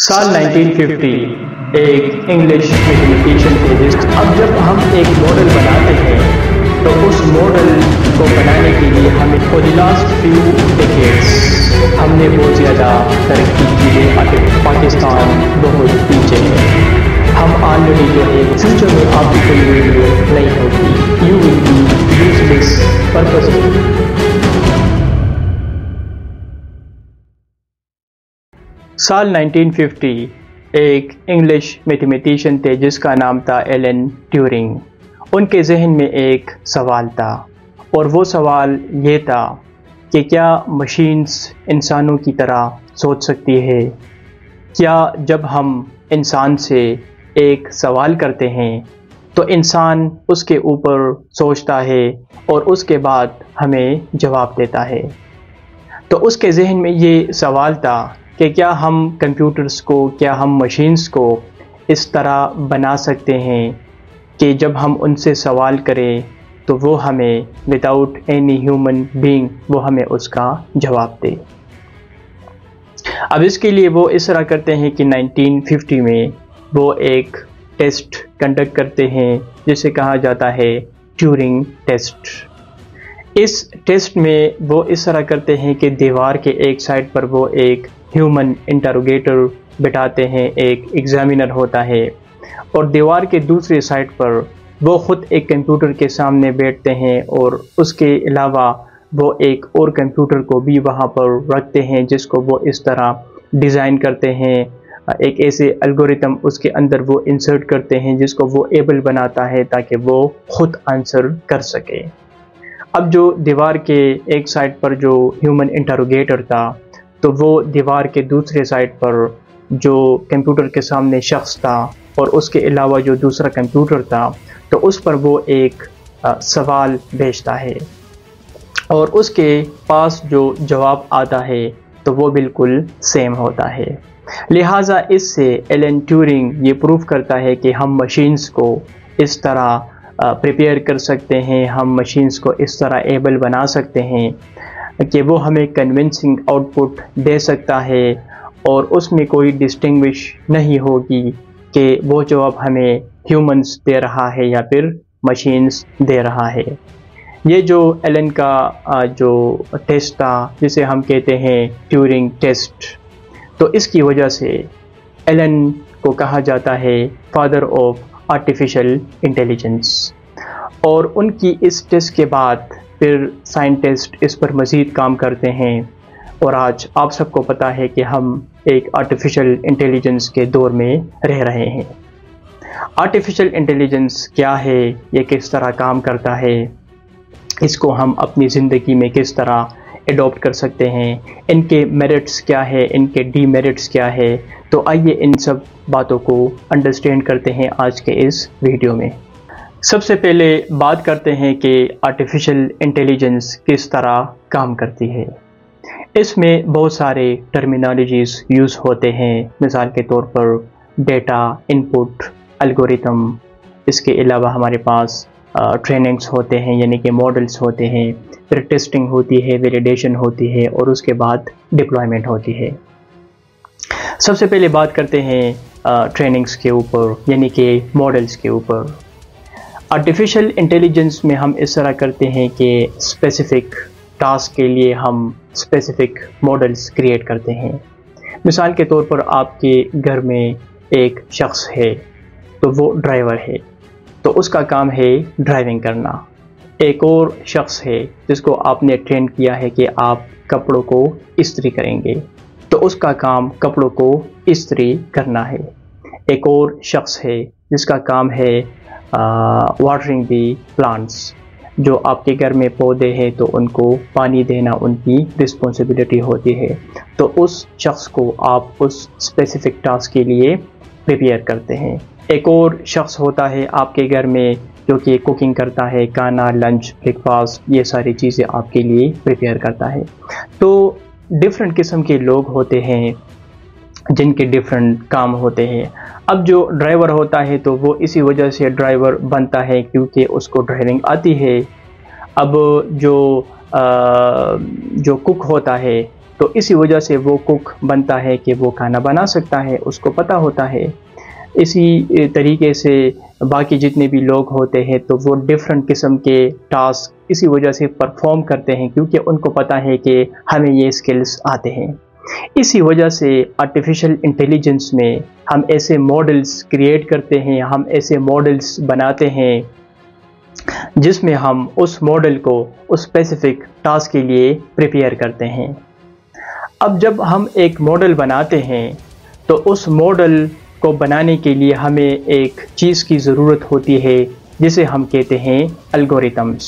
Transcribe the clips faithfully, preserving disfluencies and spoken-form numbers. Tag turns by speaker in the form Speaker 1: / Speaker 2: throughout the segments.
Speaker 1: साल nineteen fifty एक English mathematician थे जिस अब जब हम एक मॉडल बनाते हैं तो उस मॉडल को बनाने के लिए हमें for the last few decades हमने बहुत ज़्यादा तरक्की की है। पाकिस्तान बहुत पीछे है। हम ऑलरेडी जो है फ्यूचर में आपकी कोई वीडियो नहीं होगी, you will be useless purpose. साल नाइनटीन फिफ्टी एक इंग्लिश मैथमेटिशियन थे जिसका नाम था एलन ट्यूरिंग। उनके जहन में एक सवाल था और वो सवाल ये था कि क्या मशीन्स इंसानों की तरह सोच सकती है? क्या जब हम इंसान से एक सवाल करते हैं तो इंसान उसके ऊपर सोचता है और उसके बाद हमें जवाब देता है? तो उसके जहन में ये सवाल था कि क्या हम कंप्यूटर्स को, क्या हम मशीन्स को इस तरह बना सकते हैं कि जब हम उनसे सवाल करें तो वो हमें विदाउट एनी ह्यूमन बीइंग वो हमें उसका जवाब दे। अब इसके लिए वो इस तरह करते हैं कि नाइनटीन फिफ्टी में वो एक टेस्ट कंडक्ट करते हैं जिसे कहा जाता है ट्यूरिंग टेस्ट। इस टेस्ट में वो इस तरह करते हैं कि दीवार के एक साइड पर वो एक ह्यूमन इंटरोगेटर बिठाते हैं, एक एग्जामिनर होता है, और दीवार के दूसरी साइड पर वो ख़ुद एक कंप्यूटर के सामने बैठते हैं और उसके अलावा वो एक और कंप्यूटर को भी वहाँ पर रखते हैं जिसको वो इस तरह डिज़ाइन करते हैं, एक ऐसे एल्गोरिथम उसके अंदर वो इंसर्ट करते हैं जिसको वो एबल बनाता है ताकि वो ख़ुद आंसर कर सके। अब जो दीवार के एक साइड पर जो ह्यूमन इंटरोगेटर था तो वो दीवार के दूसरे साइड पर जो कंप्यूटर के सामने शख्स था और उसके अलावा जो दूसरा कंप्यूटर था तो उस पर वो एक आ, सवाल भेजता है और उसके पास जो जवाब आता है तो वो बिल्कुल सेम होता है। लिहाजा इससे एलन ट्यूरिंग ये प्रूव करता है कि हम मशीन्स को इस तरह प्रिपेयर कर सकते हैं, हम मशीन्स को इस तरह एबल बना सकते हैं कि वो हमें कन्विंसिंग आउटपुट दे सकता है और उसमें कोई डिस्टिंग्विश नहीं होगी कि वो जवाब हमें ह्यूमंस दे रहा है या फिर मशीन्स दे रहा है। ये जो एलन का जो टेस्ट था जिसे हम कहते हैं ट्यूरिंग टेस्ट, तो इसकी वजह से एलन को कहा जाता है फादर ऑफ आर्टिफिशियल इंटेलिजेंस। और उनकी इस टेस्ट के बाद फिर साइंटिस्ट इस पर मज़ीद काम करते हैं और आज आप सबको पता है कि हम एक आर्टिफिशियल इंटेलिजेंस के दौर में रह रहे हैं। आर्टिफिशियल इंटेलिजेंस क्या है, ये किस तरह काम करता है, इसको हम अपनी ज़िंदगी में किस तरह एडॉप्ट कर सकते हैं, इनके मेरिट्स क्या है, इनके डीमेरिट्स क्या है, तो आइए इन सब बातों को अंडरस्टैंड करते हैं आज के इस वीडियो में। सबसे पहले बात करते हैं कि आर्टिफिशियल इंटेलिजेंस किस तरह काम करती है। इसमें बहुत सारे टर्मिनोलॉजीज़ यूज़ होते हैं, मिसाल के तौर पर डेटा इनपुट, एल्गोरिथम, इसके अलावा हमारे पास ट्रेनिंग्स होते हैं यानी कि मॉडल्स होते हैं, फिर टेस्टिंग होती है, वैलिडेशन होती है और उसके बाद डिप्लॉयमेंट होती है। सबसे पहले बात करते हैं ट्रेनिंग्स के ऊपर यानी कि मॉडल्स के ऊपर। आर्टिफिशियल इंटेलिजेंस में हम इस तरह करते हैं कि स्पेसिफ़िक टास्क के लिए हम स्पेसिफ़िक मॉडल्स क्रिएट करते हैं। मिसाल के तौर पर आपके घर में एक शख्स है तो वो ड्राइवर है तो उसका काम है ड्राइविंग करना। एक और शख्स है जिसको आपने ट्रेन किया है कि आप कपड़ों को इस्त्री करेंगे तो उसका काम कपड़ों को इस्त्री करना है। एक और शख्स है जिसका काम है वाटरिंग दी प्लांट्स, जो आपके घर में पौधे हैं तो उनको पानी देना उनकी रिस्पॉन्सिबिलिटी होती है, तो उस शख्स को आप उस स्पेसिफिक टास्क के लिए प्रिपेयर करते हैं। एक और शख्स होता है आपके घर में जो कि कुकिंग करता है, खाना, लंच, ब्रेकफास्ट, ये सारी चीज़ें आपके लिए प्रिपेयर करता है। तो डिफरेंट किस्म के लोग होते हैं जिनके डिफरेंट काम होते हैं। अब जो ड्राइवर होता है तो वो इसी वजह से ड्राइवर बनता है क्योंकि उसको ड्राइविंग आती है। अब जो आ, जो कुक होता है تو اسی وجہ سے وہ کوک بنتا ہے کہ وہ کھانا بنا سکتا ہے، اس کو پتہ ہوتا ہے۔ اسی طریقے سے باقی جتنے بھی لوگ ہوتے ہیں تو وہ ڈیفرنٹ قسم کے ٹاسک اسی وجہ سے پرفارم کرتے ہیں کیونکہ ان کو پتہ ہے کہ ہمیں یہ اسکلز آتے ہیں۔ اسی وجہ سے آرٹیفیشل انٹیلیجنس میں ہم ایسے ماڈلز کریٹ کرتے ہیں، ہم ایسے ماڈلز بناتے ہیں جس میں ہم اس ماڈل کو اس اسپیسیفک ٹاسک کے لیے پریپیئر کرتے ہیں۔ اب جب ہم ایک ماڈل بناتے ہیں تو اس ماڈل کو بنانے کے لیے ہمیں ایک چیز کی ضرورت ہوتی ہے جسے ہم کہتے ہیں الگوریتمز۔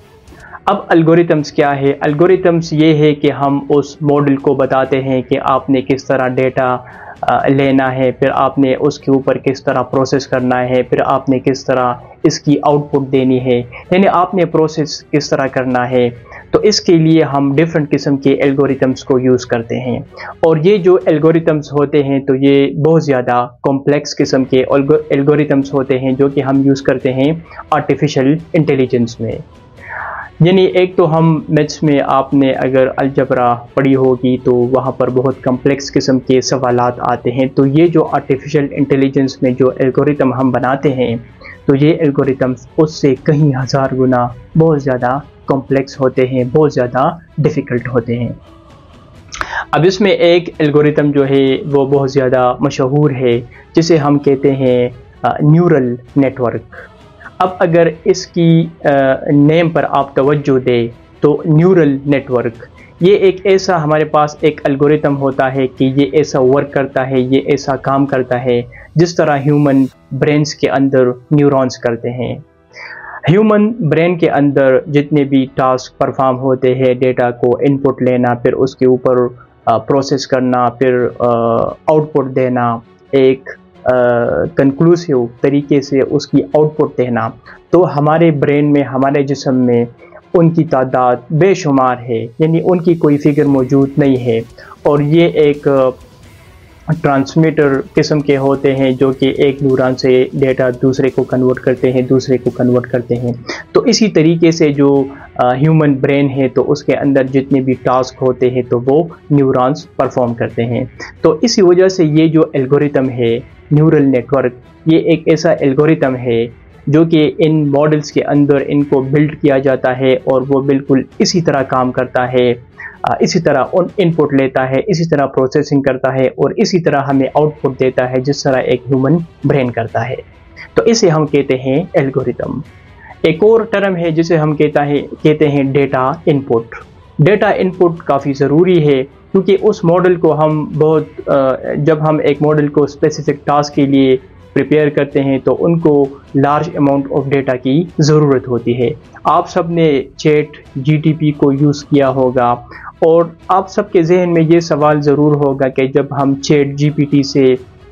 Speaker 1: اب الگوریتمز کیا ہے؟ الگوریتمز یہ ہے کہ ہم اس ماڈل کو بتاتے ہیں کہ آپ نے کس طرح ڈیٹا لینا ہے، پھر آپ نے اس کے اوپر کس طرح پروسیس کرنا ہے، پھر آپ نے کس طرح اس کی آؤٹ پٹ دینی ہے، یعنی آپ نے پروسیس کس طرح کرنا ہے۔ تو اس کے لیے ہم ڈیفرنٹ قسم کے الگوریتمز کو یوز کرتے ہیں، اور یہ جو الگوریتمز ہوتے ہیں تو یہ بہت زیادہ کمپلیکس قسم کے الگوریتمز ہوتے ہیں جو کہ ہم یوز کرتے ہیں آرٹیفیشل انٹیلیجنس میں۔ یعنی ایک تو ہم میتھس میں آپ نے اگر الجبرا پڑھی ہوگی تو وہاں پر بہت کمپلیکس قسم کے سوالات آتے ہیں، تو یہ جو آرٹیفیشل انٹیلیجنس میں جو الگوریتم ہم بناتے ہیں تو یہ الگوریتمز اس سے کہیں ہزار گنا بہت زیادہ کمپلیکس ہوتے ہیں، بہت زیادہ ڈیفیکلٹ ہوتے ہیں۔ اب اس میں ایک الگوریتم جو ہے وہ بہت زیادہ مشہور ہے جسے ہم کہتے ہیں نیورل نیٹ ورک۔ اب اگر اس کی نیم پر آپ توجہ دیں تو نیورل نیٹ ورک یہ ایک ایسا ہمارے پاس ایک الگوریتم ہوتا ہے کہ یہ ایسا ورک کرتا ہے، یہ ایسا کام کرتا ہے جس طرح ہیومن برینز کے اندر نیورونز کرتے ہیں۔ ہیومن برین کے اندر جتنے بھی ٹاسک پرفارم ہوتے ہیں، ڈیٹا کو ان پٹ لینا، پھر اس کے اوپر پروسیس کرنا، پھر آؤٹ پٹ دینا، ایک کنکلوسیو طریقے سے اس کی آؤٹ پٹ دینا، تو ہمارے برین میں، ہمارے جسم میں ان کی تعداد بے شمار ہے، یعنی ان کی کوئی فگر موجود نہیں ہے، اور یہ ایک ٹرانسمیٹر قسم کے ہوتے ہیں جو کہ ایک نیورون سے ڈیٹا دوسرے کو کنورٹ کرتے ہیں، دوسرے کو کنورٹ کرتے ہیں۔ تو اسی طریقے سے جو ہیومن برین ہے تو اس کے اندر جتنے بھی ٹاسک ہوتے ہیں تو وہ نیورونز پرفارم کرتے ہیں۔ تو اسی وجہ سے یہ جو الگوریتم ہے نیورل نیٹ ورک، یہ ایک ایسا الگوریتم ہے جو کہ ان ماڈلز کے اندر ان کو بلڈ کیا جاتا ہے، اور وہ بالکل اسی طرح کام کرتا ہے، اسی طرح ان ان پٹ لیتا ہے، اسی طرح پروسیسنگ کرتا ہے، اور اسی طرح ہمیں آؤٹ پٹ دیتا ہے جس طرح ایک ہیومن برین کرتا ہے۔ تو اسے ہم کہتے ہیں الگوریتم۔ ایک اور ٹرم ہے جسے ہم کہتا ہے کہتے ہیں data in put. Data in پٹ کافی ضروری ہے کیونکہ اس ماڈل کو ہم بہت جب ہم ایک ماڈل کو اسپیسیفک ٹاسک کے لیے پریپیئر کرتے ہیں تو ان کو لارج اماؤنٹ آف ڈیٹا کی ضرورت ہوتی ہے۔ آپ سب نے چیٹ جی ٹی پی کو یوز کیا ہوگا، اور آپ سب کے ذہن میں یہ سوال ضرور ہوگا کہ جب ہم چیٹ جی پی ٹی سے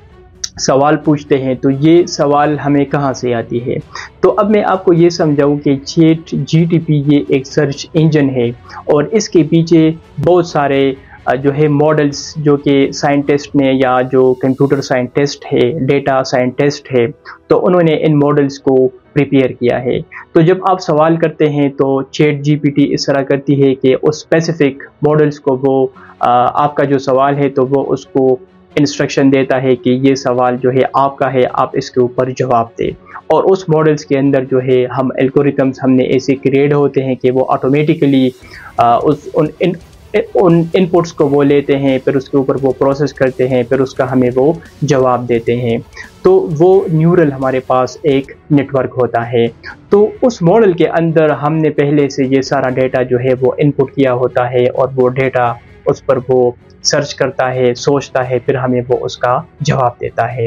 Speaker 1: سوال پوچھتے ہیں تو یہ سوال ہمیں کہاں سے آتی ہے۔ تو اب میں آپ کو یہ سمجھاؤں کہ چیٹ جی ٹی پی یہ ایک سرچ انجن ہے، اور اس کے پیچھے بہت سارے جو ہے ماڈلز جو کہ سائنٹسٹ نے یا جو کمپیوٹر سائنٹسٹ ہے، ڈیٹا سائنٹسٹ ہے، تو انہوں نے ان ماڈلز کو پریپیئر کیا ہے۔ تو جب آپ سوال کرتے ہیں تو چیٹ جی پی ٹی اس طرح کرتی ہے کہ اس اسپیسیفک ماڈلز کو وہ آپ کا جو سوال ہے تو وہ اس کو انسٹرکشن دیتا ہے کہ یہ سوال جو ہے آپ کا ہے، آپ اس کے اوپر جواب دیں، اور اس ماڈلز کے اندر جو ہے ہم الگوریتمز ہم نے ایسے کریٹ ہوتے ہیں کہ وہ آٹومیٹیکلی اس ان ان ان ان پٹس کو وہ لیتے ہیں، پھر اس کے اوپر وہ پروسیس کرتے ہیں، پھر اس کا ہمیں وہ جواب دیتے ہیں۔ تو وہ نیورل ہمارے پاس ایک نیٹ ورک ہوتا ہے۔ تو اس ماڈل کے اندر ہم نے پہلے سے یہ سارا ڈیٹا جو ہے وہ ان پٹ کیا ہوتا ہے، اور وہ ڈیٹا اس پر وہ سرچ کرتا ہے، سوچتا ہے، پھر ہمیں وہ اس کا جواب دیتا ہے۔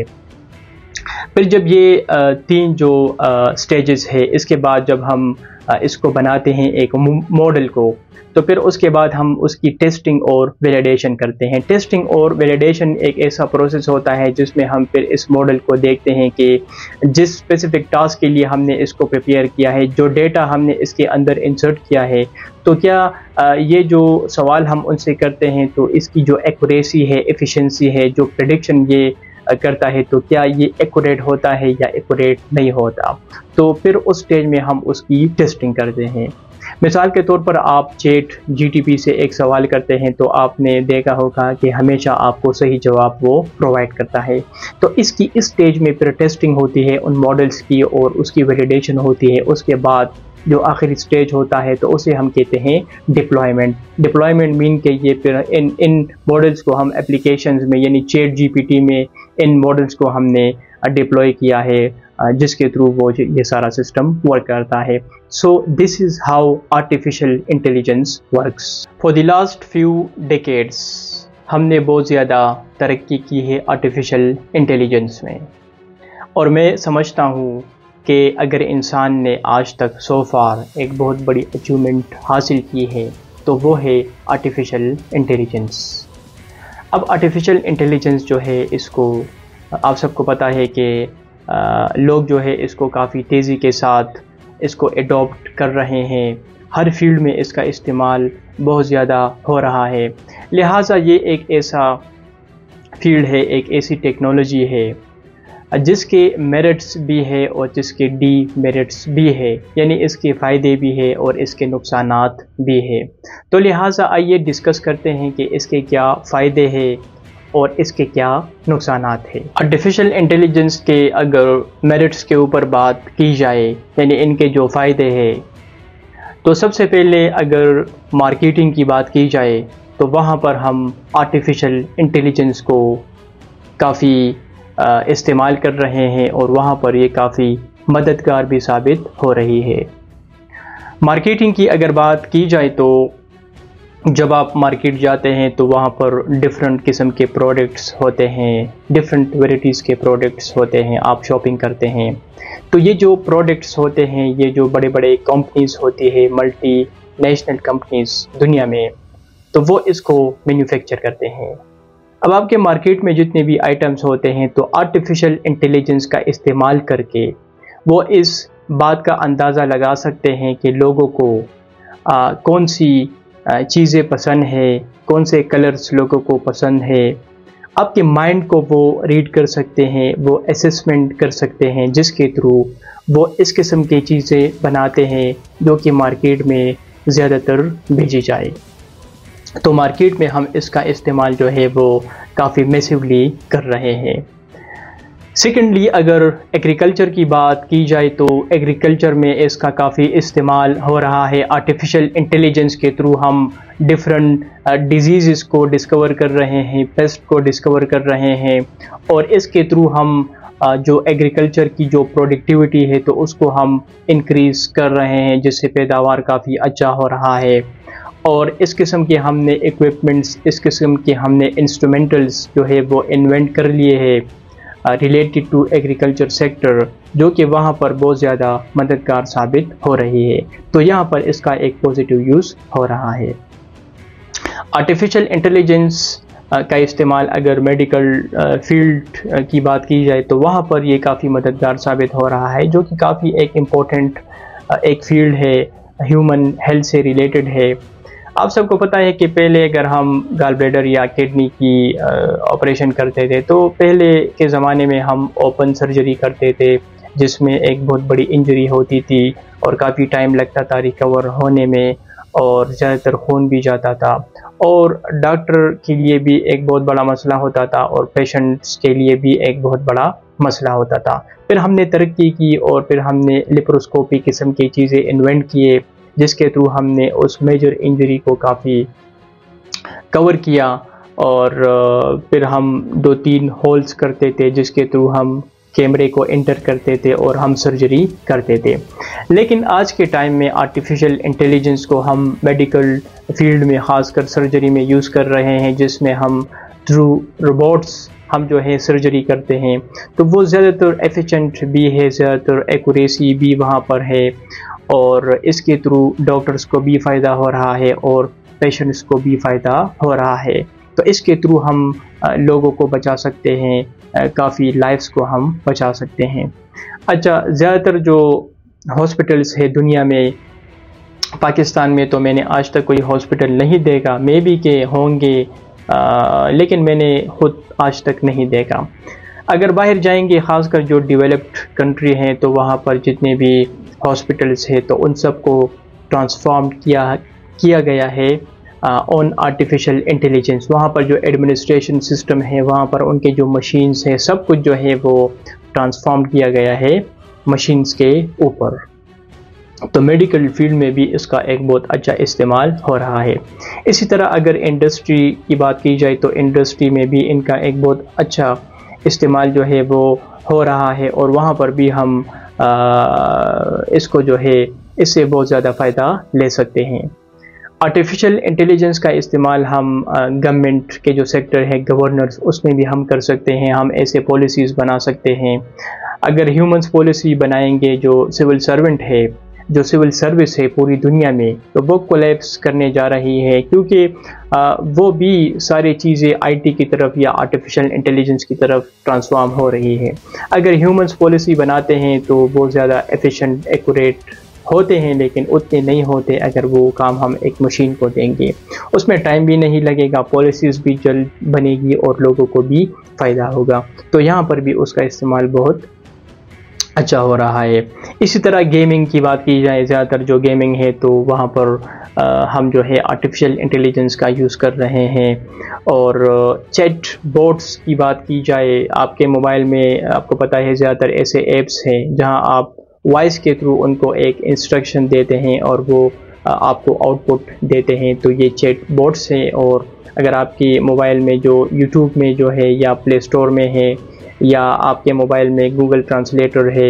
Speaker 1: پھر جب یہ تین جو سٹیجز ہے، اس کے بعد جب ہم اس کو بناتے ہیں ایک ماڈل کو، تو پھر اس کے بعد ہم اس کی ٹیسٹنگ اور ویلیڈیشن کرتے ہیں۔ ٹیسٹنگ اور ویلیڈیشن ایک ایسا پروسیس ہوتا ہے جس میں ہم پھر اس ماڈل کو دیکھتے ہیں کہ جس اسپیسیفک ٹاسک کے لیے ہم نے اس کو پریپیئر کیا ہے، جو ڈیٹا ہم نے اس کے اندر انسرٹ کیا ہے، تو کیا یہ جو سوال ہم ان سے کرتے ہیں تو اس کی جو ایکوریسی ہے، ایفیشنسی ہے، جو پریڈکشن یہ کرتا ہے، تو کیا یہ ایکوریٹ ہوتا ہے یا ایکوریٹ نہیں ہوتا۔ تو پھر اس سٹیج میں ہم اس کی ٹیسٹنگ کرتے ہیں۔ مثال کے طور پر آپ چیٹ جی ٹی پی سے ایک سوال کرتے ہیں تو آپ نے دیکھا ہوگا کہ ہمیشہ آپ کو صحیح جواب وہ پرووائڈ کرتا ہے. تو اس کی اس سٹیج میں پھر ٹیسٹنگ ہوتی ہے ان ماڈلز کی اور اس کی ویلیڈیشن ہوتی ہے. اس کے بعد جو آخری سٹیج ہوتا ہے تو اسے ہم کہتے ہیں ڈپلائمنٹ. ڈپلائمنٹ مین کہ یہ پھر ان ان ماڈلز کو ہم اپلیکیشنز میں یعنی چیٹ جی پی ٹی میں ان ماڈلز کو ہم نے ڈپلوائے کیا ہے جس کے تھرو وہ یہ سارا سسٹم ورک کرتا ہے. So this is how artificial intelligence works. For the last few decades ہم نے بہت زیادہ ترقی کی ہے آرٹیفیشیل انٹیلیجنس میں، اور میں سمجھتا ہوں کہ اگر انسان نے آج تک سو فار ایک بہت بڑی اچیومنٹ حاصل کی ہے تو وہ ہے آرٹیفیشیل انٹیلیجنس. اب آرٹیفیشیل انٹیلیجنس جو ہے اس کو آپ سب کو پتہ ہے کہ لوگ جو ہے اس کو کافی تیزی کے ساتھ اس کو ایڈاپٹ کر رہے ہیں. ہر فیلڈ میں اس کا استعمال بہت زیادہ ہو رہا ہے. لہٰذا یہ ایک ایسا فیلڈ ہے، ایک ایسی ٹیکنالوجی ہے جس کے میرٹس بھی ہے اور جس کے ڈی میرٹس بھی ہے، یعنی اس کے فائدے بھی ہے اور اس کے نقصانات بھی ہے. تو لہٰذا آئیے ڈسکس کرتے ہیں کہ اس کے کیا فائدے ہیں اور اس کے کیا نقصانات ہیں. آرٹیفیشیل انٹیلیجنس کے اگر میرٹس کے اوپر بات کی جائے یعنی ان کے جو فائدے ہیں، تو سب سے پہلے اگر مارکیٹنگ کی بات کی جائے تو وہاں پر ہم آرٹیفیشیل انٹیلیجنس کو کافی استعمال کر رہے ہیں اور وہاں پر یہ کافی مددگار بھی ثابت ہو رہی ہے. مارکیٹنگ کی اگر بات کی جائے تو جب آپ مارکیٹ جاتے ہیں تو وہاں پر ڈفرینٹ قسم کے پروڈکٹس ہوتے ہیں، ڈفرینٹ ویرائٹیز کے پروڈکٹس ہوتے ہیں، آپ شاپنگ کرتے ہیں. تو یہ جو پروڈکٹس ہوتے ہیں، یہ جو بڑے بڑے کمپنیز ہوتی ہے، ملٹی نیشنل کمپنیز دنیا میں، تو وہ اس کو مینوفیکچر کرتے ہیں. اب آپ کے مارکیٹ میں جتنے بھی آئٹمس ہوتے ہیں تو آرٹیفیشیل انٹیلیجنس کا استعمال کر کے وہ اس بات کا اندازہ لگا سکتے ہیں کہ لوگوں کو آ, کون سی آ, چیزیں پسند ہے، کون سے کلرز لوگوں کو پسند ہے. آپ کے مائنڈ کو وہ ریڈ کر سکتے ہیں، وہ اسیسمنٹ کر سکتے ہیں جس کے تھرو وہ اس قسم کی چیزیں بناتے ہیں جو کہ مارکیٹ میں زیادہ تر بھیجی جائے. تو مارکیٹ میں ہم اس کا استعمال جو ہے وہ کافی میسیولی کر رہے ہیں. سیکنڈلی اگر ایگریکلچر کی بات کی جائے تو ایگریکلچر میں اس کا کافی استعمال ہو رہا ہے. آرٹیفیشیل انٹیلیجنس کے تھرو ہم ڈفرینٹ ڈیزیزز کو ڈسکور کر رہے ہیں، پیسٹ کو ڈسکور کر رہے ہیں، اور اس کے تھرو ہم جو ایگریکلچر کی جو پروڈکٹیوٹی ہے تو اس کو ہم انکریز کر رہے ہیں، جس سے پیداوار کافی اچھا ہو رہا ہے. اور اس قسم کے ہم نے ایکوپمنٹس، اس قسم کے ہم نے انسٹرومنٹلز جو ہے وہ انوینٹ کر لیے ہیں ریلیٹڈ ٹو ایگریکلچر سیکٹر، جو کہ وہاں پر بہت زیادہ مددگار ثابت ہو رہی ہے. تو یہاں پر اس کا ایک پازیٹیو یوز ہو رہا ہے. آرٹیفیشیل انٹیلیجنس کا استعمال اگر میڈیکل فیلڈ کی بات کی جائے تو وہاں پر یہ کافی مددگار ثابت ہو رہا ہے، جو کہ کافی ایک امپورٹنٹ ایک فیلڈ ہے، ہیومن ہیلتھ سے ریلیٹڈ ہے. آپ سب کو پتہ ہے کہ پہلے اگر ہم گال بلیڈر یا کڈنی کی آپریشن کرتے تھے تو پہلے کے زمانے میں ہم اوپن سرجری کرتے تھے، جس میں ایک بہت بڑی انجری ہوتی تھی اور کافی ٹائم لگتا تھا ریکور ہونے میں، اور زیادہ تر خون بھی جاتا تھا، اور ڈاکٹر کے لیے بھی ایک بہت بڑا مسئلہ ہوتا تھا اور پیشنٹس کے لیے بھی ایک بہت بڑا مسئلہ ہوتا تھا. پھر ہم نے ترقی کی اور پھر ہم نے لیپروسکوپی قسم کی چیزیں انوینٹ کیے، جس کے تھرو ہم نے اس میجر انجری کو کافی کور کیا، اور پھر ہم دو تین ہولز کرتے تھے جس کے تھرو ہم کیمرے کو انٹر کرتے تھے اور ہم سرجری کرتے تھے. لیکن آج کے ٹائم میں آرٹیفیشیل انٹیلیجنس کو ہم میڈیکل فیلڈ میں خاص کر سرجری میں یوز کر رہے ہیں، جس میں ہم تھرو روبوٹس ہم جو ہے سرجری کرتے ہیں. تو وہ زیادہ تر ایفیشینٹ بھی ہے، زیادہ تر ایکوریسی بھی وہاں پر ہے، اور اس کے تھرو ڈاکٹرز کو بھی فائدہ ہو رہا ہے اور پیشنٹس کو بھی فائدہ ہو رہا ہے. تو اس کے تھرو ہم لوگوں کو بچا سکتے ہیں، کافی لائفز کو ہم بچا سکتے ہیں. اچھا، زیادہ تر جو ہاسپٹلس ہے دنیا میں، پاکستان میں تو میں نے آج تک کوئی ہاسپٹل نہیں دیکھا، مے بی کہ ہوں گے آ, لیکن میں نے خود آج تک نہیں دیکھا. اگر باہر جائیں گے، خاص کر جو ڈیولپڈ کنٹری ہیں، تو وہاں پر جتنے بھی ہاسپٹلس ہیں تو ان سب کو ٹرانسفارم کیا کیا گیا ہے آن آرٹیفیشل انٹیلیجنس. وہاں پر جو ایڈمنسٹریشن سسٹم ہے، وہاں پر ان کے جو مشینز ہیں، سب کچھ جو ہے وہ ٹرانسفارم کیا گیا ہے مشینز کے اوپر. تو میڈیکل فیلڈ میں بھی اس کا ایک بہت اچھا استعمال ہو رہا ہے. اسی طرح اگر انڈسٹری کی بات کی جائے تو انڈسٹری میں بھی ان کا ایک بہت اچھا استعمال جو ہے وہ ہو رہا ہے، اور وہاں پر بھی ہم آ, اس کو جو ہے اس سے بہت زیادہ فائدہ لے سکتے ہیں. آرٹیفیشل انٹیلیجنس کا استعمال ہم گورنمنٹ کے جو سیکٹر ہے، گورنرز، اس میں بھی ہم کر سکتے ہیں. ہم ایسے پالیسیز بنا سکتے ہیں. اگر ہیومنز پالیسی بنائیں گے، جو سول سرونٹ ہے، جو سول سروس ہے پوری دنیا میں، تو وہ کولیپس کرنے جا رہی ہے، کیونکہ آ, وہ بھی ساری چیزیں آئی ٹی کی طرف یا آرٹیفیشل انٹیلیجنس کی طرف ٹرانسفارم ہو رہی ہے. اگر ہیومنز پالیسی بناتے ہیں تو بہت زیادہ ایفیشینٹ، ایکوریٹ ہوتے ہیں، لیکن اتنے نہیں ہوتے اگر وہ کام ہم ایک مشین کو دیں گے. اس میں ٹائم بھی نہیں لگے گا، پالیسیز بھی جلد بنے گی اور لوگوں کو بھی فائدہ ہوگا. تو یہاں پر بھی اس کا استعمال بہت اچھا ہو رہا ہے. اسی طرح گیمنگ کی بات کی جائے، زیادہ تر جو گیمنگ ہے تو وہاں پر ہم جو ہے آرٹیفیشل انٹیلیجنس کا یوز کر رہے ہیں. اور چیٹ بوٹس کی بات کی جائے، آپ کے موبائل میں آپ کو پتہ ہے زیادہ تر ایسے ایپس ہیں جہاں آپ وائس کے تھرو ان کو ایک انسٹرکشن دیتے ہیں اور وہ آپ کو آؤٹ پٹ دیتے ہیں. تو یہ چیٹ بوٹس ہیں. اور اگر آپ کی موبائل میں جو یوٹیوب میں جو ہے یا پلے اسٹور میں ہے، یا آپ کے موبائل میں گوگل ٹرانسلیٹر ہے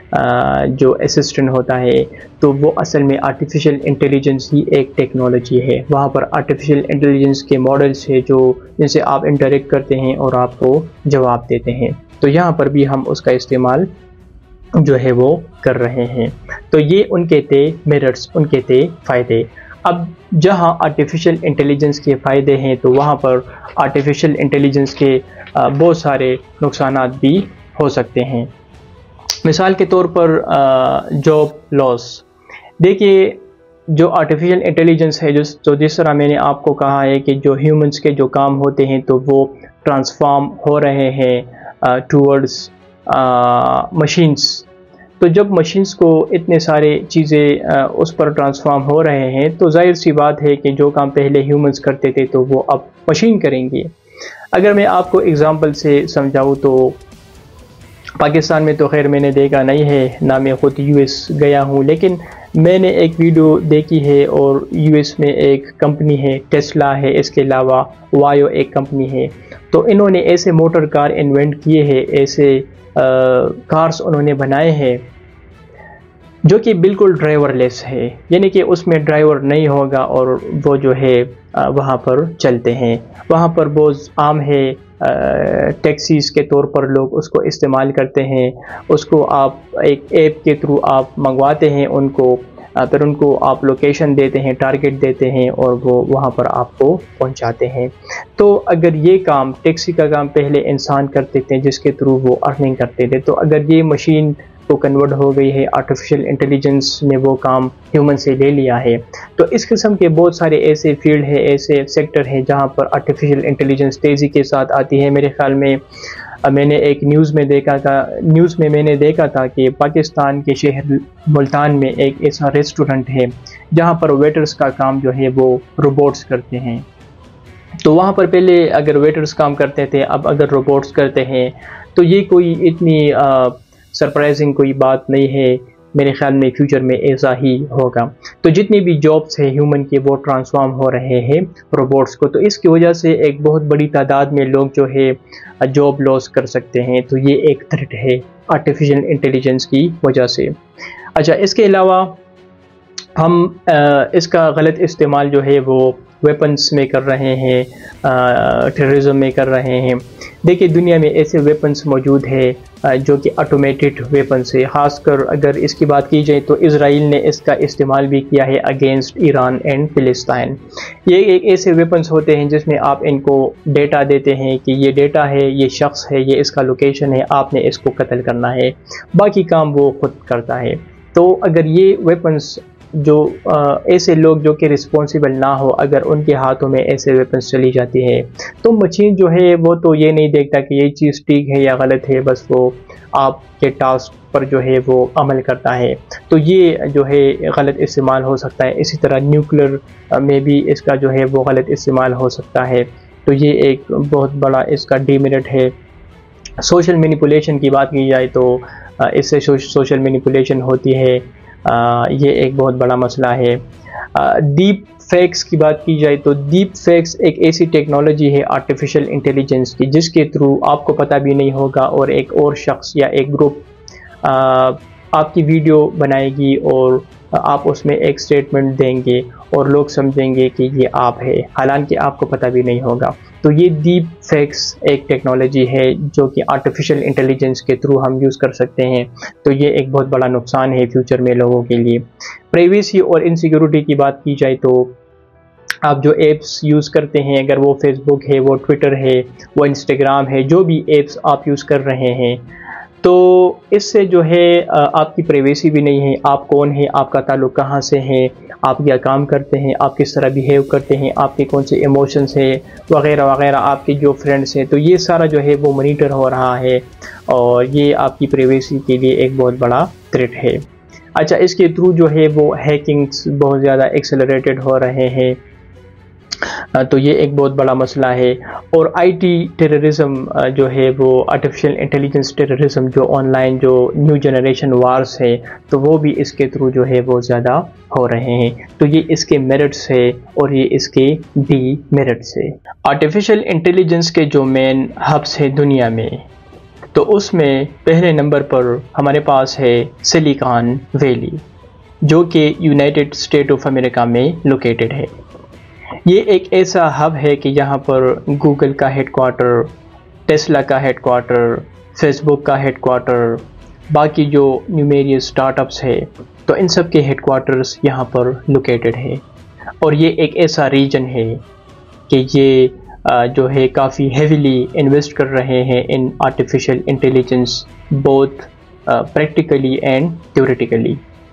Speaker 1: جو اسسٹنٹ ہوتا ہے، تو وہ اصل میں آرٹیفیشل انٹیلیجنس ہی ایک ٹیکنالوجی ہے. وہاں پر آرٹیفیشل انٹیلیجنس کے ماڈلز ہیں جو جن سے آپ انٹریکٹ کرتے ہیں اور آپ کو جواب دیتے ہیں. تو یہاں پر بھی ہم اس کا استعمال جو ہے وہ کر رہے ہیں. تو یہ ان کے تھے میرٹس، ان کے تھے فائدے. اب جہاں آرٹیفیشل انٹیلیجنس کے فائدے ہیں تو وہاں پر آرٹیفیشل انٹیلیجنس کے بہت سارے نقصانات بھی ہو سکتے ہیں. مثال کے طور پر جاب لاس. دیکھیے، جو آرٹیفیشل انٹیلیجنس ہے، جس تو جس طرح میں نے آپ کو کہا ہے کہ جو ہیومنس کے جو کام ہوتے ہیں تو وہ ٹرانسفارم ہو رہے ہیں ٹورڈز مشینز. تو جب مشینز کو اتنے سارے چیزیں اس پر ٹرانسفارم ہو رہے ہیں تو ظاہر سی بات ہے کہ جو کام پہلے ہیومنز کرتے تھے تو وہ اب مشین کریں گے. اگر میں آپ کو اگزامپل سے سمجھاؤں تو پاکستان میں تو خیر میں نے دیکھا نہیں ہے، نہ میں خود یو ایس گیا ہوں، لیکن میں نے ایک ویڈیو دیکھی ہے. اور یو ایس میں ایک کمپنی ہے، ٹیسلا ہے، اس کے علاوہ وایو ایک کمپنی ہے. تو انہوں نے ایسے موٹر کار انوینٹ کیے ہیں، ایسے کارز انہوں نے بنائے ہیں جو کہ بالکل ڈرائیور لیس ہے، یعنی کہ اس میں ڈرائیور نہیں ہوگا اور وہ جو ہے وہاں پر چلتے ہیں. وہاں پر بہت عام ہے، ٹیکسیز کے طور پر لوگ اس کو استعمال کرتے ہیں. اس کو آپ ایک ایپ کے تھرو آپ منگواتے ہیں ان کو، پھر ان کو آپ لوکیشن دیتے ہیں، ٹارگٹ دیتے ہیں، اور وہ وہاں پر آپ کو پہنچاتے ہیں. تو اگر یہ کام، ٹیکسی کا کام پہلے انسان کرتے تھے جس کے تھرو وہ ارننگ کرتے تھے، تو اگر یہ مشین کو کنورٹ ہو گئی ہے، آرٹیفیشل انٹیلیجنس نے وہ کام ہیومن سے لے لیا ہے. تو اس قسم کے بہت سارے ایسے فیلڈ ہیں، ایسے سیکٹر ہیں جہاں پر آرٹیفیشل انٹیلیجنس تیزی کے ساتھ آتی ہے. میرے خیال میں میں نے ایک نیوز میں دیکھا تھا نیوز میں میں نے دیکھا تھا کہ پاکستان کے شہر ملتان میں ایک ایسا ریسٹورنٹ ہے جہاں پر ویٹرز کا کام جو ہے وہ روبوٹس کرتے ہیں. تو وہاں پر پہلے اگر ویٹرز کام کرتے تھے، اب اگر روبوٹس کرتے ہیں، تو یہ کوئی اتنی سرپرائزنگ کوئی بات نہیں ہے. میرے خیال میں فیوچر میں ایسا ہی ہوگا. تو جتنی بھی جابس ہیں ہیومن کے، وہ ٹرانسفارم ہو رہے ہیں روبوٹس کو. تو اس کی وجہ سے ایک بہت بڑی تعداد میں لوگ جو ہے جاب لاس کر سکتے ہیں. تو یہ ایک تھریٹ ہے آرٹیفیشل انٹیلیجنس کی وجہ سے. اچھا، اس کے علاوہ ہم اس کا غلط استعمال جو ہے وہ ویپنس میں کر رہے ہیں، ٹیررزم میں کر رہے ہیں. دیکھیے، دنیا میں ایسے ویپنس موجود ہیں جو کہ آٹومیٹڈ ویپنس ہے. خاص کر اگر اس کی بات کی جائے تو اسرائیل نے اس کا استعمال بھی کیا ہے اگینسٹ ایران اینڈ فلسطین. یہ ایک ایسے ویپنس ہوتے ہیں جس میں آپ ان کو ڈیٹا دیتے ہیں کہ یہ ڈیٹا ہے، یہ شخص ہے، یہ اس کا لوکیشن ہے، آپ نے اس کو قتل کرنا ہے، باقی کام وہ خود کرتا ہے. تو اگر یہ ویپنس جو ایسے لوگ جو کہ رسپانسیبل نہ ہو، اگر ان کے ہاتھوں میں ایسے ویپنس چلی جاتی ہے تو مشین جو ہے وہ تو یہ نہیں دیکھتا کہ یہ چیز ٹھیک ہے یا غلط ہے، بس وہ آپ کے ٹاسک پر جو ہے وہ عمل کرتا ہے، تو یہ جو ہے غلط استعمال ہو سکتا ہے۔ اسی طرح نیوکلیر میں بھی اس کا جو ہے وہ غلط استعمال ہو سکتا ہے، تو یہ ایک بہت بڑا اس کا ڈی میرٹ ہے۔ سوشل مینیپولیشن کی بات کی جائے تو اس سے سوشل مینیپولیشن ہوتی ہے، یہ ایک بہت بڑا مسئلہ ہے۔ ڈیپ فیکس کی بات کی جائے تو ڈیپ فیکس ایک ایسی ٹیکنالوجی ہے آرٹیفیشل انٹیلیجنس کی جس کے تھرو آپ کو پتہ بھی نہیں ہوگا اور ایک اور شخص یا ایک گروپ آپ کی ویڈیو بنائے گی اور آپ اس میں ایک سٹیٹمنٹ دیں گے اور لوگ سمجھیں گے کہ یہ آپ ہے، حالانکہ آپ کو پتہ بھی نہیں ہوگا۔ تو یہ ڈیپ فیکس ایک ٹیکنالوجی ہے جو کہ آرٹیفیشل انٹیلیجنس کے تھرو ہم یوز کر سکتے ہیں، تو یہ ایک بہت بڑا نقصان ہے فیوچر میں لوگوں کے لیے۔ پرائیویسی اور انسیکیورٹی کی بات کی جائے تو آپ جو ایپس یوز کرتے ہیں، اگر وہ فیس بک ہے، وہ ٹویٹر ہے، وہ انسٹاگرام ہے، جو بھی ایپس آپ یوز کر رہے ہیں، تو اس سے جو ہے آپ کی پرائیویسی بھی نہیں ہے، آپ کون ہیں، آپ کا تعلق کہاں سے ہے، آپ کیا کام کرتے ہیں، آپ کس طرح بیہیو کرتے ہیں، آپ کے کون سے ایموشنز ہیں وغیرہ وغیرہ، آپ کے جو فرینڈس ہیں، تو یہ سارا جو ہے وہ مانیٹر ہو رہا ہے اور یہ آپ کی پرائیویسی کے لیے ایک بہت بڑا تھریٹ ہے۔ اچھا، اس کے تھرو جو ہے وہ ہیکنگز بہت زیادہ ایکسلریٹڈ ہو رہے ہیں، تو یہ ایک بہت بڑا مسئلہ ہے۔ اور آئی ٹی ٹیررزم جو ہے وہ آرٹیفیشل انٹیلیجنس ٹیررزم، جو آن لائن جو نیو جنریشن وارز ہے، تو وہ بھی اس کے تھرو جو ہے وہ زیادہ ہو رہے ہیں، تو یہ اس کے میرٹس ہے اور یہ اس کے ڈی میرٹس ہے۔ آرٹیفیشل انٹیلیجنس کے جو مین ہبس ہے دنیا میں، تو اس میں پہلے نمبر پر ہمارے پاس ہے سلیکان ویلی، جو کہ یونائٹڈ اسٹیٹ آف امریکہ میں لوکیٹڈ ہے۔ یہ ایک ایسا ہب ہے کہ یہاں پر گوگل کا ہیڈ کوارٹر، ٹیسلا کا ہیڈ کوارٹر، فیس بک کا ہیڈ کوارٹر، باقی جو نیومیریس اسٹارٹ اپس ہے، تو ان سب کے ہیڈ کوارٹرز یہاں پر لوکیٹڈ ہے۔ اور یہ ایک ایسا ریجن ہے کہ یہ جو ہے کافی ہیویلی انویسٹ کر رہے ہیں in artificial intelligence, both practically and theoretically.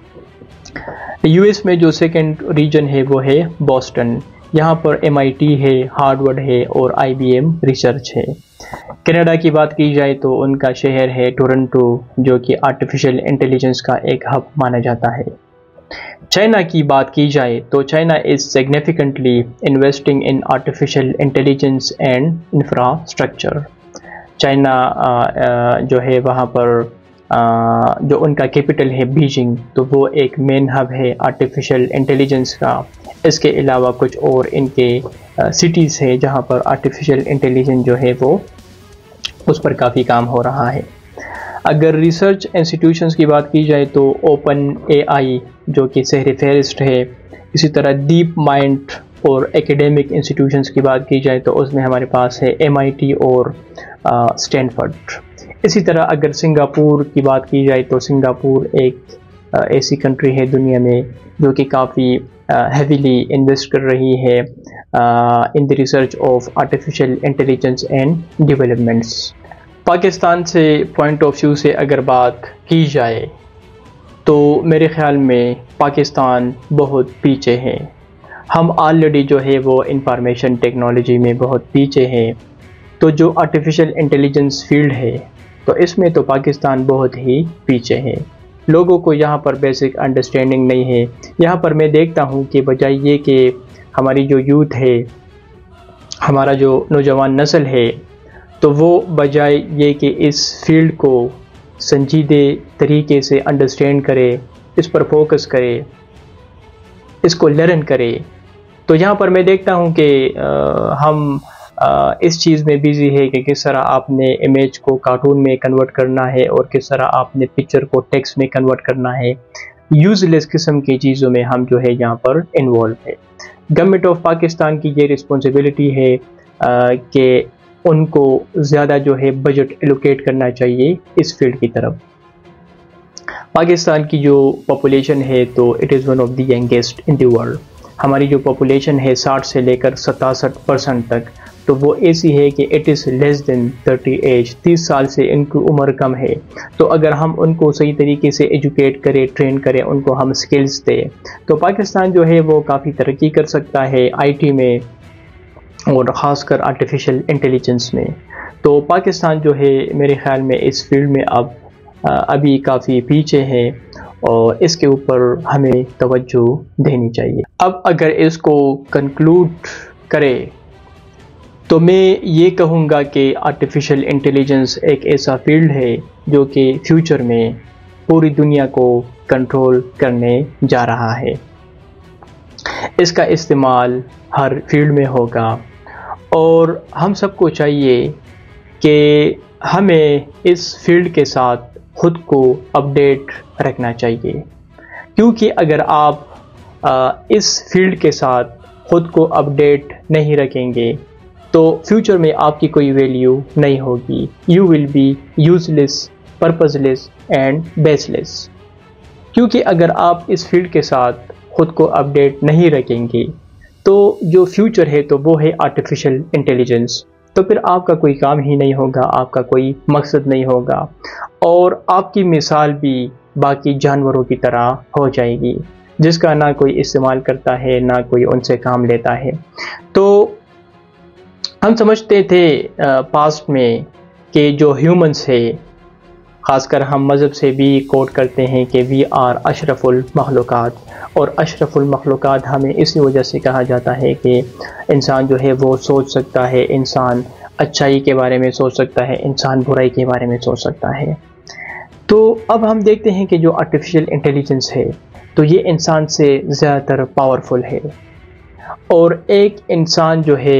Speaker 1: U S میں جو سیکنڈ ریجن ہے وہ ہے بوسٹن، یہاں پر ایم آئی ٹی ہے، ہارورڈ ہے اور آئی بی ایم ریسرچ ہے۔ کینیڈا کی بات کی جائے تو ان کا شہر ہے ٹورنٹو، جو کہ آرٹیفیشل انٹیلیجنس کا ایک ہب مانا جاتا ہے۔ چائنا کی بات کی جائے تو China is significantly investing in artificial intelligence and infrastructure. China جو ہے وہاں پر جو ان کا کیپٹل ہے بیجنگ، تو وہ ایک مین ہب ہے آرٹیفیشل انٹیلیجنس کا۔ اس کے علاوہ کچھ اور ان کے سٹیز ہیں جہاں پر آرٹیفیشل انٹیلیجنس جو ہے وہ اس پر کافی کام ہو رہا ہے۔ اگر ریسرچ انسٹیٹیوشنز کی بات کی جائے تو اوپن اے آئی جو کہ سہر فہرست ہے، اسی طرح ڈیپ مائنڈ اور ایکیڈیمک انسٹیٹیوشنز کی بات کی جائے تو اس میں ہمارے پاس ہے ایم آئی ٹی اور اسٹینفرڈ۔ اسی طرح اگر سنگاپور کی بات کی جائے تو سنگاپور ایک ایسی کنٹری ہے دنیا میں جو کہ کافی ہیویلی انویسٹ کر رہی ہے in the research of artificial intelligence and developments. Pakistan سے پوائنٹ آف ویو سے اگر بات کی جائے تو میرے خیال میں پاکستان بہت پیچھے ہے۔ ہم آلریڈی جو ہے وہ انفارمیشن ٹیکنالوجی میں بہت پیچھے ہیں، تو جو آرٹیفیشل انٹیلیجنس فیلڈ ہے تو اس میں تو پاکستان بہت ہی پیچھے ہے۔ لوگوں کو یہاں پر بیسک انڈرسٹینڈنگ نہیں ہے۔ یہاں پر میں دیکھتا ہوں کہ بجائے یہ کہ ہماری جو یوتھ ہے، ہمارا جو نوجوان نسل ہے، تو وہ بجائے یہ کہ اس فیلڈ کو سنجیدہ طریقے سے انڈرسٹینڈ کرے، اس پر فوکس کرے، اس کو لرن کرے، تو یہاں پر میں دیکھتا ہوں کہ ہم اس چیز میں بیزی ہے کہ کس طرح آپ نے امیج کو کارٹون میں کنورٹ کرنا ہے اور کس طرح آپ نے پکچر کو ٹیکسٹ میں کنورٹ کرنا ہے۔ یوز لیس قسم کی چیزوں میں ہم جو ہے یہاں پر انوالو ہے۔ گورنمنٹ آف پاکستان کی یہ رسپانسبلٹی ہے کہ ان کو زیادہ جو ہے بجٹ ایلوکیٹ کرنا چاہیے اس فیلڈ کی طرف۔ پاکستان کی جو پاپولیشن ہے تو it is one of the youngest in the world. ہماری جو پاپولیشن ہے ساٹھ سے لے کر ستاسٹھ پرسنٹ تک، تو وہ ایسی ہے کہ it is less than thirty age, تیس سال سے ان کی عمر کم ہے. تو اگر ہم ان کو صحیح طریقے سے ایجوکیٹ کریں، ٹرین کریں، ان کو ہم سکلز دیں، تو پاکستان جو ہے وہ کافی ترقی کر سکتا ہے آئی ٹی میں اور خاص کر آرٹیفیشل انٹیلیجنس میں. تو پاکستان جو ہے میرے خیال میں اس فیلڈ میں اب ابھی کافی پیچھے ہے اور اس کے اوپر ہمیں توجہ دینی چاہیے. اب اگر اس کو کنکلوڈ کرے تو میں یہ کہوں گا کہ آرٹیفیشل انٹیلیجنس ایک ایسا فیلڈ ہے جو کہ فیوچر میں پوری دنیا کو کنٹرول کرنے جا رہا ہے. اس کا استعمال ہر فیلڈ میں ہوگا اور ہم سب کو چاہیے کہ ہمیں اس فیلڈ کے ساتھ خود کو اپڈیٹ رکھنا چاہیے، کیونکہ اگر آپ اس فیلڈ کے ساتھ خود کو اپڈیٹ نہیں رکھیں گے تو فیوچر میں آپ کی کوئی ویلیو نہیں ہوگی. You will be useless, purposeless and baseless. کیونکہ اگر آپ اس فیلڈ کے ساتھ خود کو اپڈیٹ نہیں رکھیں گے تو جو فیوچر ہے تو وہ ہے آرٹیفیشل انٹیلیجنس. تو پھر آپ کا کوئی کام ہی نہیں ہوگا، آپ کا کوئی مقصد نہیں ہوگا اور آپ کی مثال بھی باقی جانوروں کی طرح ہو جائے گی جس کا نہ کوئی استعمال کرتا ہے نہ کوئی ان سے کام لیتا ہے. تو ہم سمجھتے تھے پاسٹ میں کہ جو ہیومنس ہے، خاص کر ہم مذہب سے بھی کوٹ کرتے ہیں کہ وی آر اشرف المخلوقات، اور اشرف المخلوقات ہمیں اسی وجہ سے کہا جاتا ہے کہ انسان جو ہے وہ سوچ سکتا ہے، انسان اچھائی کے بارے میں سوچ سکتا ہے، انسان برائی کے بارے میں سوچ سکتا ہے. تو اب ہم دیکھتے ہیں کہ جو آرٹیفیشل انٹیلیجنس ہے تو یہ انسان سے زیادہ تر پاورفل ہے، اور ایک انسان جو ہے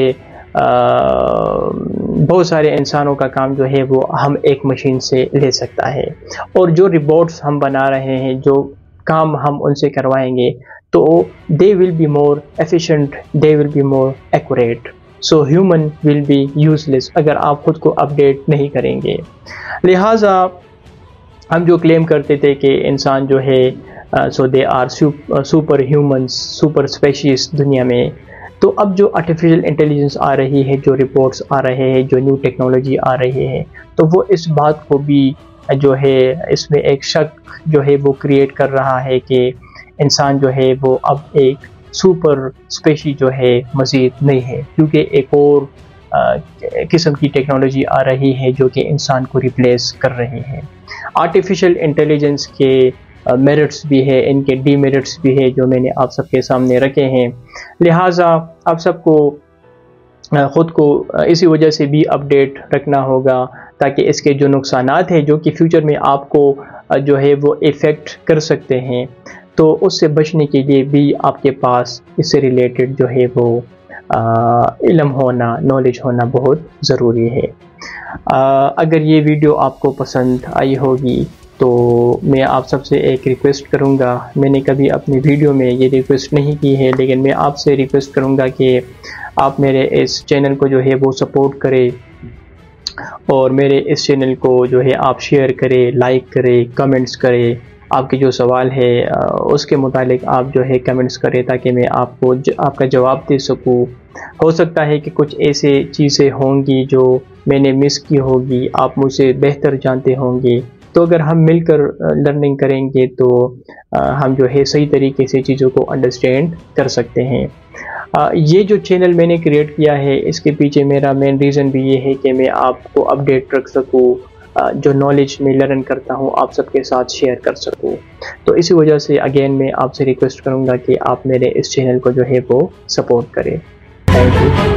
Speaker 1: بہت سارے انسانوں کا کام جو ہے وہ ہم ایک مشین سے لے سکتا ہے، اور جو روبوٹس ہم بنا رہے ہیں، جو کام ہم ان سے کروائیں گے تو they will be more efficient, they will be more accurate. So human will be useless اگر آپ خود کو اپڈیٹ نہیں کریں گے. لہٰذا ہم جو کلیم کرتے تھے کہ انسان جو ہے so they are super humans, super species دنیا میں، تو اب جو آرٹیفیشل انٹیلیجنس آ رہی ہے، جو رپورٹس آ رہے ہیں، جو نیو ٹیکنالوجی آ رہی ہے، تو وہ اس بات کو بھی جو ہے اس میں ایک شک جو ہے وہ کریٹ کر رہا ہے کہ انسان جو ہے وہ اب ایک سپر اسپیشی جو ہے مزید نہیں ہے، کیونکہ ایک اور قسم کی ٹیکنالوجی آ رہی ہے جو کہ انسان کو ریپلیس کر رہی ہے. آرٹیفیشل انٹیلیجنس کے میرٹس بھی ہے، ان کے ڈی میرٹس بھی ہے جو میں نے آپ سب کے سامنے رکھے ہیں. لہٰذا آپ سب کو خود کو اسی وجہ سے بھی اپڈیٹ رکھنا ہوگا تاکہ اس کے جو نقصانات ہیں جو کہ فیوچر میں آپ کو جو ہے وہ افیکٹ کر سکتے ہیں، تو اس سے بچنے کے لیے بھی آپ کے پاس اس سے ریلیٹڈ جو ہے وہ علم ہونا، نالج ہونا بہت ضروری ہے. اگر یہ ویڈیو آپ کو پسند آئی ہوگی تو میں آپ سب سے ایک ریکویسٹ کروں گا. میں نے کبھی اپنی ویڈیو میں یہ ریکویسٹ نہیں کی ہے، لیکن میں آپ سے ریکویسٹ کروں گا کہ آپ میرے اس چینل کو جو ہے وہ سپورٹ کریں اور میرے اس چینل کو جو ہے آپ شیئر کریں، لائک کریں، کمنٹس کریں. آپ کے جو سوال ہے اس کے متعلق آپ جو ہے کمنٹس کریں تاکہ میں آپ کو آپ کا جواب دے سکوں. ہو سکتا ہے کہ کچھ ایسے چیزیں ہوں گی جو میں نے مس کی ہوگی، آپ مجھ سے بہتر جانتے ہوں گے، تو اگر ہم مل کر لرننگ کریں گے تو ہم جو ہے صحیح طریقے سے چیزوں کو انڈرسٹینڈ کر سکتے ہیں. یہ جو چینل میں نے کریٹ کیا ہے اس کے پیچھے میرا مین ریزن بھی یہ ہے کہ میں آپ کو اپڈیٹ رکھ سکوں، جو نالج میں لرن کرتا ہوں آپ سب کے ساتھ شیئر کر سکوں. تو اسی وجہ سے اگین میں آپ سے ریکویسٹ کروں گا کہ آپ میرے اس چینل کو جو ہے وہ سپورٹ کریں. Thank you.